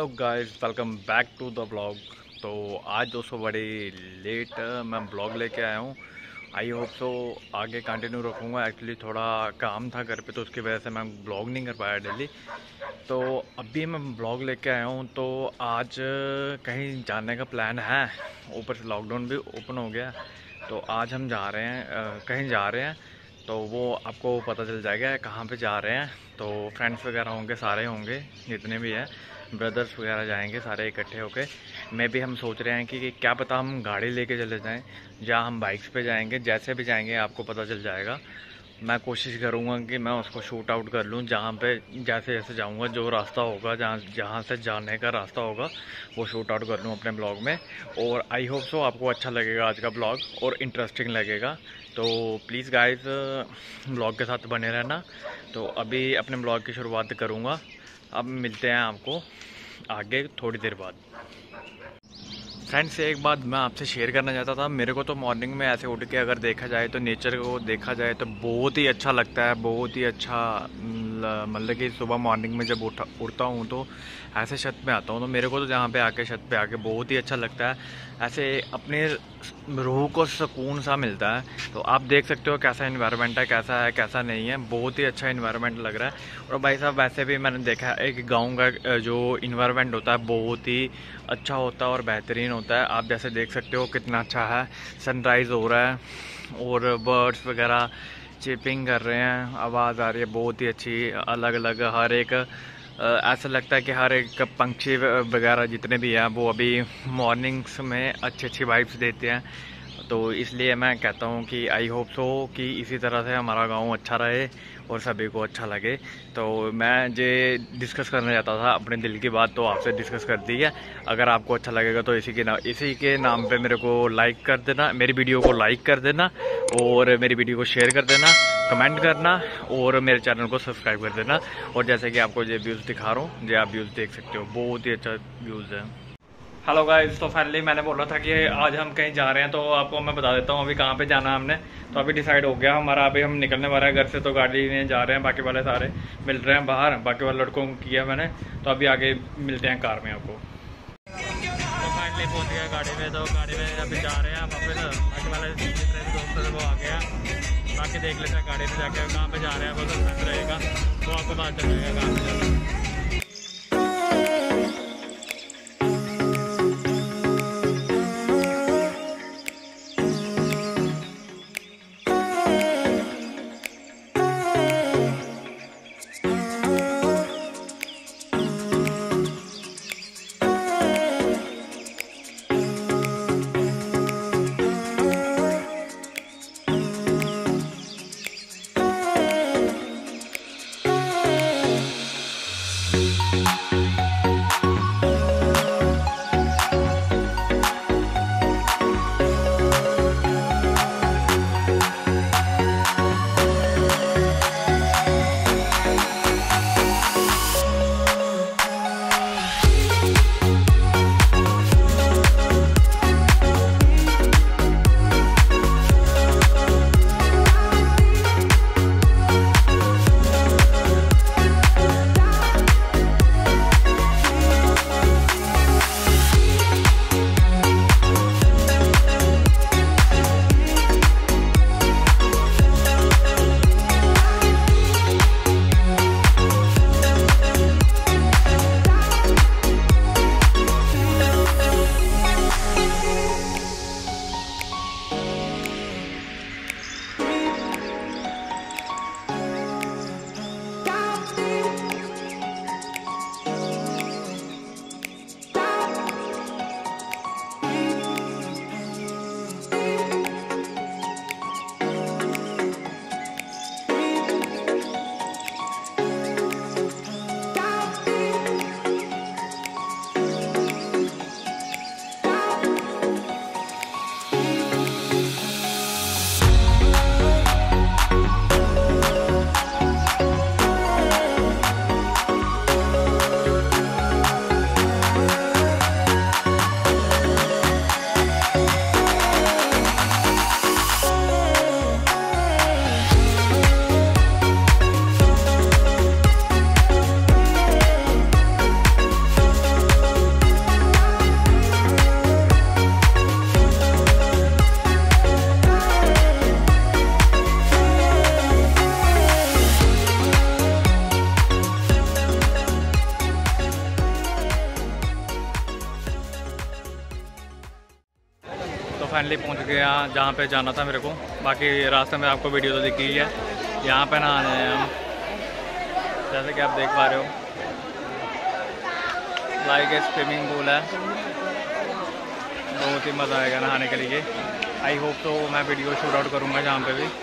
Hello guys, welcome back to the blog. तो आज दोस्तों बड़ी लेट मैं ब्लॉग लेके आया हूँ। आई होप सो आगे कंटिन्यू रखूँगा। एक्चुअली थोड़ा काम था घर पे, तो उसकी वजह से मैं ब्लॉग नहीं कर पाया डेली। तो अभी मैं ब्लॉग लेके आया हूँ। तो आज कहीं जाने का प्लान है। ऊपर से लॉकडाउन भी ओपन हो गया, तो आज हम जा रहे हैं, कहीं जा रहे हैं। तो वो आपको पता चल जाएगा कहाँ पे जा रहे हैं। तो फ्रेंड्स वगैरह होंगे, सारे होंगे जितने भी हैं, ब्रदर्स वगैरह जाएंगे सारे इकट्ठे होके। मैं भी हम सोच रहे हैं कि क्या पता हम गाड़ी लेके चले जाएं, या हम बाइक्स पे जाएंगे। जैसे भी जाएंगे आपको पता चल जाएगा। मैं कोशिश करूँगा कि मैं उसको शूट आउट कर लूँ, जहाँ पे जैसे जैसे जाऊँगा, जो रास्ता होगा, जहाँ जहाँ से जाने का रास्ता होगा वो शूट आउट कर लूँ अपने ब्लॉग में। और आई होप सो आपको अच्छा लगेगा आज का ब्लॉग और इंटरेस्टिंग लगेगा। तो प्लीज़ गाइस ब्लॉग के साथ बने रहना। तो अभी अपने ब्लॉग की शुरुआत करूँगा। अब मिलते हैं आपको आगे थोड़ी देर बाद। फ्रेंड्स, एक बात मैं आपसे शेयर करना चाहता था। मेरे को तो मॉर्निंग में ऐसे उठ के अगर देखा जाए तो नेचर को देखा जाए तो बहुत ही अच्छा लगता है, बहुत ही अच्छा। मतलब कि सुबह मॉर्निंग में जब उठता हूँ तो ऐसे छत पे आता हूँ, तो मेरे को तो जहाँ पे आके छत पे आके बहुत ही अच्छा लगता है। ऐसे अपने रूह को सुकून सा मिलता है। तो आप देख सकते हो कैसा इन्वायरमेंट है कैसा नहीं है। बहुत ही अच्छा इन्वायरमेंट लग रहा है। और भाई साहब, वैसे भी मैंने देखा है एक गाँव का जो इन्वायरमेंट होता है बहुत ही अच्छा होता है और बेहतरीन होता है। आप जैसे देख सकते हो कितना अच्छा है। सनराइज़ हो रहा है और बर्ड्स वगैरह चिपिंग कर रहे हैं, आवाज़ आ रही है बहुत ही अच्छी। अलग अलग हर एक ऐसा लगता है कि हर एक पंछी वगैरह जितने भी हैं वो अभी मॉर्निंग्स में अच्छी अच्छी वाइब्स देते हैं। तो इसलिए मैं कहता हूँ कि आई होप सो कि इसी तरह से हमारा गांव अच्छा रहे और सभी को अच्छा लगे। तो मैं ये डिस्कस करना चाहता था अपने दिल की बात, तो आपसे डिस्कस कर दी है। अगर आपको अच्छा लगेगा तो इसी के नाम पे मेरे को लाइक कर देना, मेरी वीडियो को लाइक कर देना और मेरी वीडियो को शेयर कर देना, कमेंट करना और मेरे चैनल को सब्सक्राइब कर देना। और जैसे कि आपको ये व्यूज़ दिखा रहा हूँ, ये आप व्यूज़ देख सकते हो, बहुत ही अच्छा व्यूज़ है। हेलो गाइस, तो फाइनली मैंने बोला था कि आज हम कहीं जा रहे हैं, तो आपको मैं बता देता हूँ अभी कहाँ पे जाना है हमने। तो अभी डिसाइड हो गया हमारा, अभी हम निकलने वाले हैं घर से। तो गाड़ी में जा रहे हैं, बाकी वाले सारे मिल रहे हैं बाहर, बाकी वाले लड़कों को किया मैंने। तो अभी आगे मिलते हैं कार में आपको। तो फाइनली पहुँच गया गाड़ी में। तो गाड़ी में अभी जा रहे हैं वापस। बाकी वाले जितने भी दोस्त थे वो आ गया। बाकी देख लेते हैं गाड़ी में जाके कहाँ पे जा रहे हैं, वो सस्पेंस रहेगा तो आपको पता चल जाएगा कहाँ पे जाना है। फाइनली पहुंच गया जहाँ पे जाना था मेरे को। बाकी रास्ते में आपको वीडियो तो दिखी ही है। यहाँ पे नहाने हैं हम, जैसे कि आप देख पा रहे हो। लाइक स्विमिंग पूल है, बहुत ही मज़ा आएगा नहाने के लिए। आई होप तो मैं वीडियो शूट आउट करूँगा जहाँ पे भी।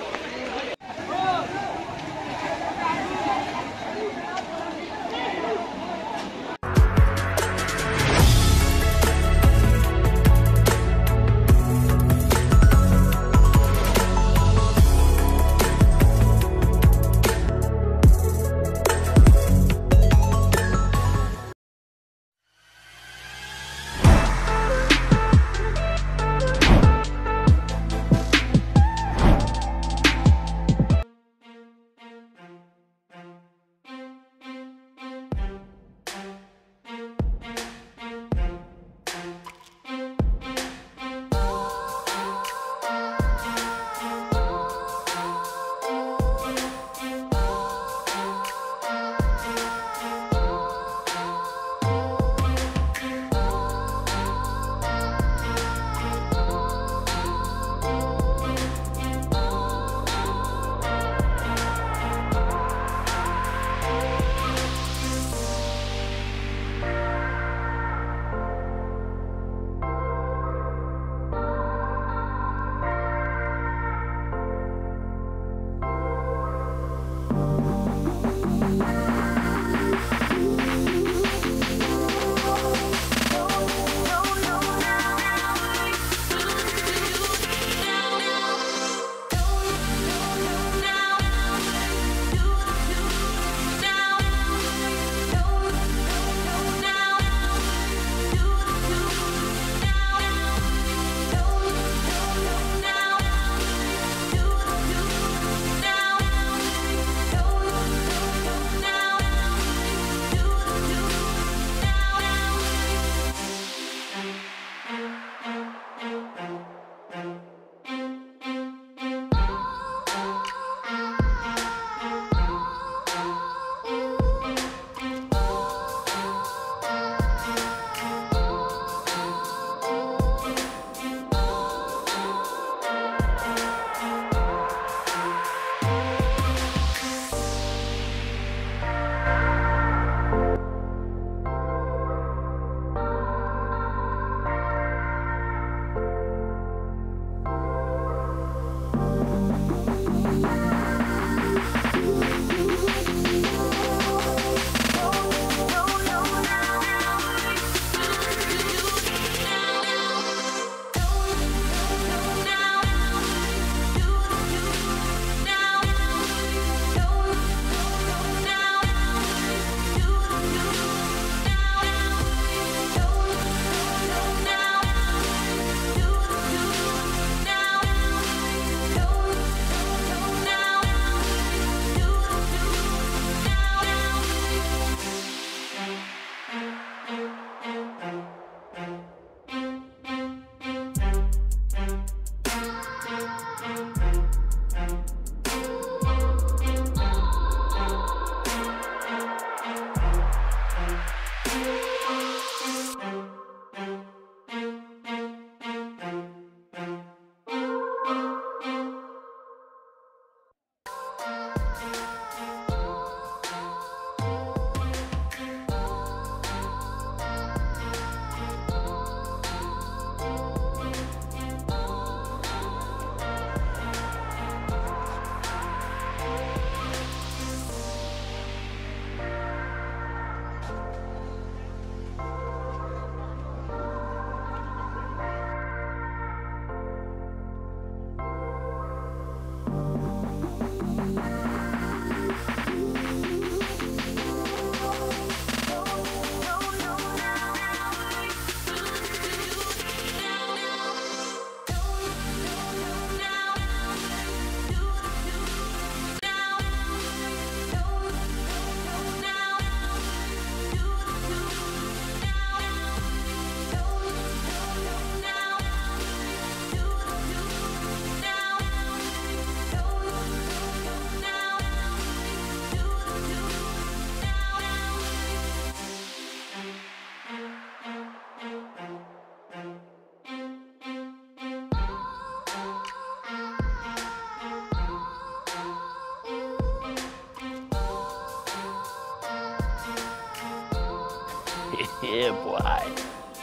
ये बॉय।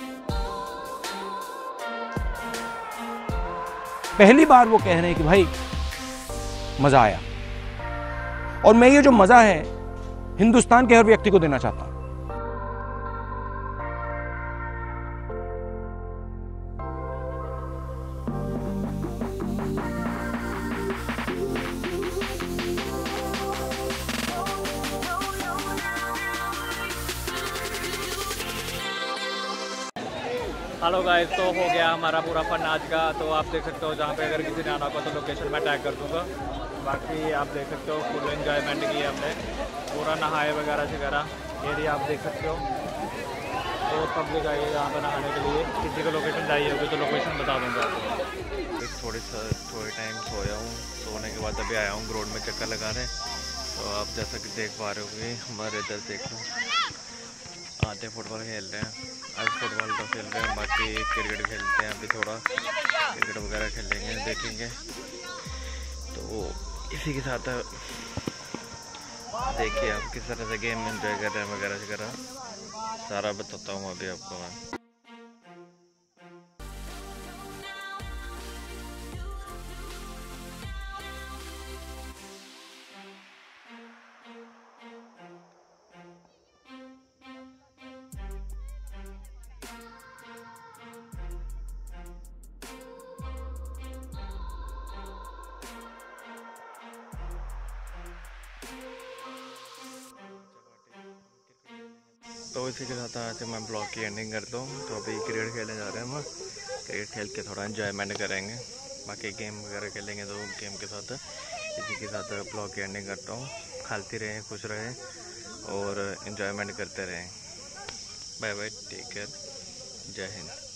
पहली बार वो कह रहे हैं कि भाई मजा आया, और मैं ये जो मजा है हिंदुस्तान के हर व्यक्ति को देना चाहता हूं। हेलो गाइस, तो हो गया हमारा पूरा फन आज का। तो आप देख सकते हो जहाँ पे अगर किसी ने आना होगा तो लोकेशन मैं टैग कर दूँगा। बाकी आप देख सकते हो फुल एंजॉयमेंट की हमने, पूरा नहाए वगैरह वगैरह एरिया आप देख सकते हो। तो पब्लिक आई है यहाँ पर नहाने के लिए। किसी को लोकेशन चाहिए होगी तो लोकेशन बता दूँगा आपको। थोड़े टाइम सोया हूँ, सोने के बाद अभी आया हूँ ग्राउंड में चक्कर लगाने। तो आप जैसा कि देख पा रहे होगे हमारे इधर देख लो आधे फुटबॉल खेल रहे हैं। आज फुटबॉल तो खेल रहे हैं, बाकी क्रिकेट खेलते हैं। अभी थोड़ा क्रिकेट वगैरह खेलेंगे, देखेंगे। तो इसी के साथ देखिए आप किस तरह से गेम एंजॉय कर रहे हैं वगैरह सारा बताता हूँ अभी आपको मैं। तो इसी के साथ आज मैं ब्लॉग की एंडिंग करता हूँ। तो अभी क्रिकेट खेलने जा रहे हैं हम। क्रिकेट खेल के थोड़ा एंजॉयमेंट करेंगे, बाकी गेम वगैरह खेलेंगे। तो गेम के साथ इसी के साथ ब्लॉग की एंडिंग करता हूँ। खेलते रहें, खुश रहें और एंजॉयमेंट करते रहें। बाय बाय, टेक केयर, जय हिंद।